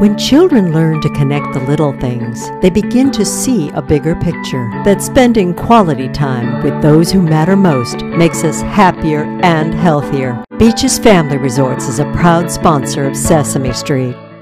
When children learn to connect the little things, they begin to see a bigger picture. That spending quality time with those who matter most makes us happier and healthier. Beaches Family Resorts is a proud sponsor of Sesame Street.